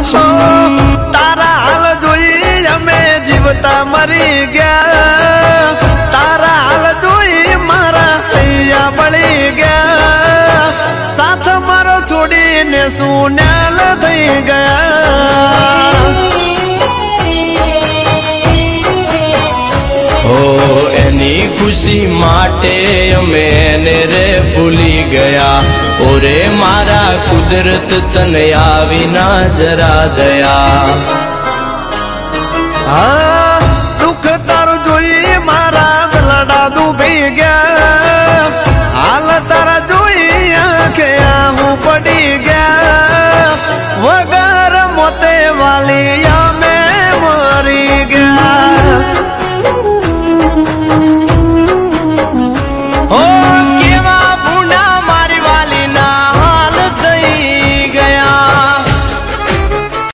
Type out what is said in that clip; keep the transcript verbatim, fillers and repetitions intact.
હો તારા હાલ જોઈ અમે જીવતા મરી ગયા, તારા હાલ જોઈ મારા હૈયા બળી ગયા, સાથ મારો છોડીને સુન્યાલ થઈ ગયા। ઓ એની ખુશી માટે અમે એને રે ભૂલી ગયા, ઓરે મારા કુદરત તને આવી ના જરા દયા। હા દુઃખ તારું જોઈ મારા ગલડા ડૂબી ગયા, હાલ તારા જોઈ આંખે આહું પડી ગયા, વગર મોતે વાલિયા